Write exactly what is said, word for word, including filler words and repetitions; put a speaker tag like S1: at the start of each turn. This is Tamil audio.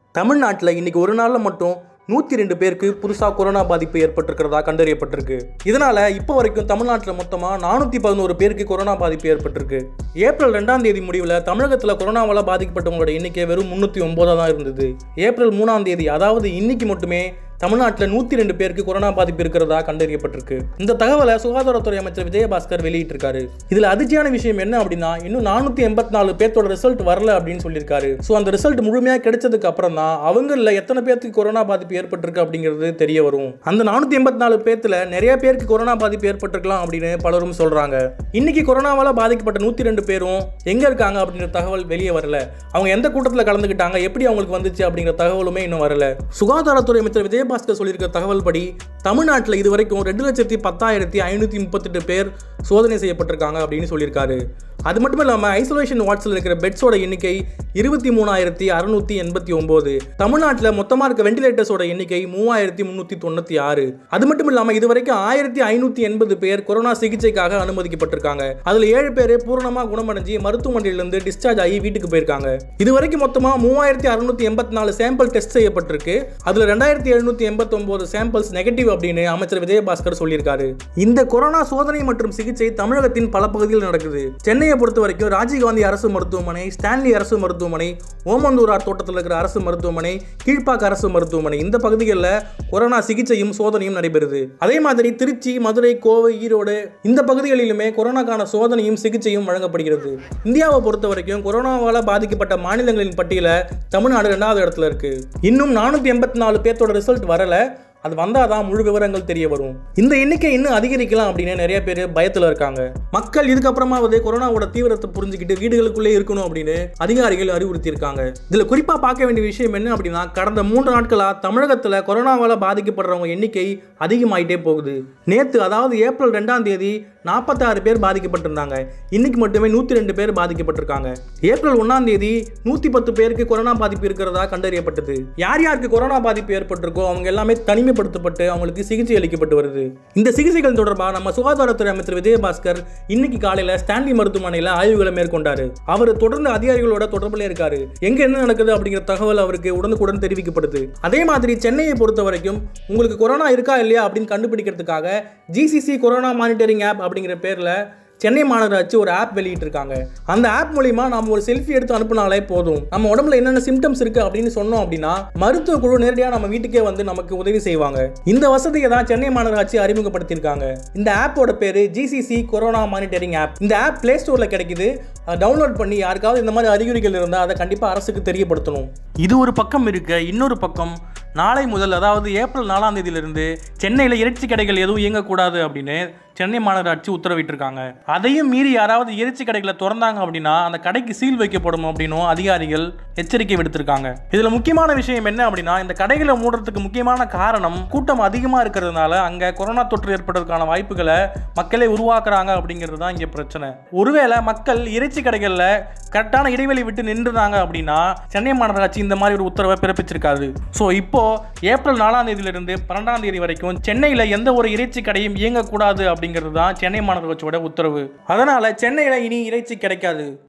S1: தமிழ்நாட்டில் இன்னைக்கு ஒரு நாளில் மட்டும் நூற்றி ரெண்டு பேருக்கு புதுசாக கொரோனா பாதிப்பு ஏற்பட்டிருக்கிறதா கண்டறியப்பட்டிருக்கு. இதனால் இப்போ வரைக்கும் தமிழ்நாட்டில் மொத்தமாக நானூற்றி பதினோரு பேருக்கு கொரோனா பாதிப்பு ஏற்பட்டிருக்கு. ஏப்ரல் ரெண்டாம் தேதி முடிவில் தமிழகத்தில் கொரோனாவால் பாதிக்கப்பட்டவங்களோட எண்ணிக்கை வெறும் முந்நூற்றி ஒன்பதாக தான் இருந்தது. ஏப்ரல் மூணாம் தேதி அதாவது இன்னைக்கு மட்டுமே தமிழ்நாட்டில் நூற்றி ரெண்டு பேருக்கு கொரோனா பாதிப்பு இருக்கிறதா கண்டறியப்பட்டிருக்கு. இந்த தகவலை சுகாதாரத்துறை அமைச்சர் விஜயபாஸ்கர் வெளியிட்டிருக்காரு. இதில் அதிர்ச்சியான விஷயம் என்ன அப்படின்னா, இன்னும் நானூற்றி எண்பத்தி நாலு பேர்த்தோட ரிசல்ட் வரல அப்படின்னு சொல்லியிருக்காரு. ஸோ அந்த ரிசல்ட் முழுமையாக கிடைச்சதுக்கு அப்புறம் தான் அவங்களில் எத்தனை பேருக்கு கொரோனா பாதிப்பு ஏற்பட்டிருக்கு அப்படிங்கிறது தெரிய வரும். அந்த நானூற்றி எண்பத்தி நாலு பேர்த்துல நிறைய பேருக்கு கொரோனா பாதிப்பு ஏற்பட்டிருக்கலாம் அப்படின்னு பலரும் சொல்றாங்க. இன்னைக்கு கொரோனாவால் பாதிக்கப்பட்ட நூற்றி ரெண்டு பேரும் எங்க இருக்காங்க அப்படிங்கிற தகவல் வெளியே வரல. அவங்க எந்த கூட்டத்தில் கலந்துக்கிட்டாங்க, எப்படி அவங்களுக்கு வந்துச்சு அப்படிங்கிற தகவலுமே இன்னும் வரல. சுகாதாரத்துறை அமைச்சர் விஜய பாஸ்கர் சொல்லியிருக்க தகவல் படி தமிழ்நாட்டில் இதுவரைக்கும் ரெண்டு லட்சத்தி பத்தாயிரத்தி ஐநூற்றி முப்பத்தெட்டு பேர் சோதனை செய்யப்பட்டிருக்காங்க அப்படின்னு சொல்லியிருக்காரு. அது மட்டும் இல்லாமல் ஐசோலேஷன் வார்ட்ஸில் இருக்கிற பெட்ஸோட எண்ணிக்கை இருபத்தி மூணாயிரத்தி அறுநூத்தி எண்பத்தி ஒன்பது. தமிழ்நாட்டில் மொத்தமாக இருக்க வெண்டிலேட்டர்ஸோட எண்ணிக்கை மூவாயிரத்தி முன்னூற்றி தொண்ணூற்றி ஆறு. அது மட்டும் இல்லாமல் இதுவரைக்கும் ஆயிரத்தி ஐநூற்றி எண்பது பேர் கொரோனா சிகிச்சைக்காக அனுமதிக்கப்பட்டிருக்காங்க. அதில் ஏழு பேர் பூரணமாக குணமடைஞ்சு மருத்துவமனையிலிருந்து டிஸ்சார்ஜ் ஆகி வீட்டுக்கு போயிருக்காங்க. இதுவரைக்கும் மொத்தமாக மூவாயிரத்தி அறுநூத்தி எண்பத்தி நாலு சாம்பிள் டெஸ்ட் செய்யப்பட்டிருக்கு. அதில் ரெண்டாயிரத்தி எழுநூத்தி எண்பத்தி ஒன்பது சாம்பிள்ஸ் நெகட்டிவ் அப்படின்னு அமைச்சர் விஜயபாஸ்கர் சொல்லியிருக்காரு. இந்த கொரோனா சோதனை மற்றும் சிகிச்சை தமிழகத்தின் பல பகுதியில் நடக்குது. சென்னை பொறுத்த வரைக்கும் ராஜீவ்காந்தி அரசு மருத்துவமனை, ஸ்டான்லி அரசு மருத்துவமனை, ஓமந்தூரார் தோட்டத்தில் இருக்கிற அரசு மருத்துவமனை, கீழ்ப்பாக்க அரசு மருத்துவமனை, இந்த பகுதிகளில் கொரோனா சிகிச்சையும் சோதனையும் நடைபெறுது. அதே மாதிரி திருச்சி, மதுரை, கோவை, ஈரோடு இந்த பகுதிகளிலுமே கொரோனாக்கான சோதனையும் சிகிச்சையும் வழங்கப்படுகிறது. இந்தியாவை பொறுத்த வரைக்கும் கொரோனாவால் பாதிக்கப்பட்ட மாநிலங்களின் பட்டியலில் தமிழ்நாடு இரண்டாவது இடத்துல இருக்கு. இன்னும் நானூற்றி எண்பத்தி நாலு பேர்த்தோட ரிசல்ட் வரல. அது வந்தாதான் முழு விவரங்கள் தெரிய வரும். இந்த எண்ணிக்கை இன்னும் அதிகரிக்கலாம் அப்படின்னு நிறைய பேர் பயத்தில் இருக்காங்க. மக்கள் இதுக்கப்புறமாவது கொரோனாவோட தீவிரத்தை புரிஞ்சுக்கிட்டு வீடுகளுக்குள்ளே இருக்கணும் அப்படின்னு அதிகாரிகள் அறிவுறுத்தி இருக்காங்க. இதுல குறிப்பா பார்க்க வேண்டிய விஷயம் என்ன அப்படின்னா, கடந்த மூன்று நாட்களா தமிழகத்தில் கொரோனாவால் பாதிக்கப்படுறவங்க எண்ணிக்கை அதிகமாயிட்டே போகுது. நேற்று அதாவது ஏப்ரல் ரெண்டாம் தேதி நாற்பத்தி ஆறு பேர் பாதிக்கப்பட்டிருந்தாங்க. இன்னைக்கு மட்டுமே நூற்றி ரெண்டு பேர் பாதிக்கப்பட்டிருக்காங்க. ஏப்ரல் ஒன்னாம் தேதி நூற்றி பத்து பேருக்கு கொரோனா பாதிப்பு இருக்கிறதா கண்டறியப்பட்டது. யார் யாருக்கு கொரோனா பாதிப்பு ஏற்பட்டிருக்கோ அவங்க எல்லாமே தனிமைப்படுத்தப்பட்டு அவங்களுக்கு சிகிச்சை அளிக்கப்பட்டு வருது. இந்த சிகிச்சைகள் தொடர்பாக நம்ம சுகாதாரத்துறை அமைச்சர் விஜயபாஸ்கர் இன்னைக்கு காலையில ஸ்டான்லி மருத்துவமனையில் ஆய்வுகளை மேற்கொண்டாரு. அவர் தொடர்ந்து அதிகாரிகளோட தொடர்புல இருக்காரு. எங்க என்ன நடக்குது அப்படிங்கிற தகவல் அவருக்கு உடனுக்குடன் தெரிவிக்கப்படுது. அதே மாதிரி சென்னையை பொறுத்த வரைக்கும் உங்களுக்கு கொரோனா இருக்கா இல்லையா அப்படின்னு கண்டுபிடிக்கிறதுக்காக ஜிசிசி கொரோனா மானிட்டரிங் ஆப் அப்படிங்கிற பேர்ல சென்னை மாநகராட்சி ஒரு ஆப் வெளியிட்டு இருக்காங்க. அந்த ஆப் மூலியமா நாம ஒரு செல்ஃபி எடுத்து அனுப்பினாலே போதும், நம்ம உடம்புல என்னென்ன சிம்டம்ஸ் இருக்கு அப்படின்னு சொன்னோம் அப்படின்னா மருத்துவ குழு நேரடியாக நம்ம வீட்டுக்கே வந்து நமக்கு உதவி செய்வாங்க. இந்த வசதியை தான் சென்னை மாநகராட்சி அறிமுகப்படுத்தியிருக்காங்க. இந்த ஆப்போட பேரு ஜிசிசி கொரோனா மானிட்டரிங் ஆப். இந்த ஆப் பிளே ஸ்டோர்ல கிடைக்குது. டவுன்லோட் பண்ணி யாருக்காவது இந்த மாதிரி அறிகுறிகள் இருந்தால் அதை கண்டிப்பா அரசுக்கு தெரியப்படுத்தணும். இது ஒரு பக்கம் இருக்க, இன்னொரு பக்கம் நாளை முதல் அதாவது ஏப்ரல் நாலாம் தேதியிலிருந்து சென்னையில் இறைச்சி கடைகள் எதுவும் இயங்கக்கூடாது அப்படின்னு சென்னை மாநகராட்சி உத்தரவிட்டிருக்காங்க. அதையும் மீறி யாராவது இறைச்சி கடைகளை திறந்தாங்க அப்படின்னா அந்த கடைக்கு சீல் வைக்கப்படும் அப்படின்னும் அதிகாரிகள் எச்சரிக்கை விடுத்திருக்காங்க. இதுல முக்கியமான விஷயம் என்ன அப்படின்னா, இந்த கடைகளை மூடுறதுக்கு முக்கியமான காரணம் கூட்டம் அதிகமா இருக்கிறதுனால அங்க கொரோனா தொற்று ஏற்படுறதுக்கான வாய்ப்புகளை மக்களே உருவாக்குறாங்க அப்படிங்கிறது தான் இங்க பிரச்சனை. ஒருவேளை மக்கள் இறைச்சி கடைகள்ல கரெக்டான இடைவெளி விட்டு நின்றுதாங்க அப்படின்னா சென்னை மாநகராட்சி இந்த மாதிரி ஒரு உத்தரவை பிறப்பிச்சிருக்காது. ஸோ இப்போ ஏப்ரல் நாலாம் தேதியிலிருந்து பன்னெண்டாம் தேதி வரைக்கும் சென்னையில எந்த ஒரு இறைச்சி கடையும் இயங்கக்கூடாது அப்படிங்கிறது தான் சென்னை மாநகராட்சியோட உத்தரவு. அதனால சென்னையில இனி இறைச்சி கிடைக்காது.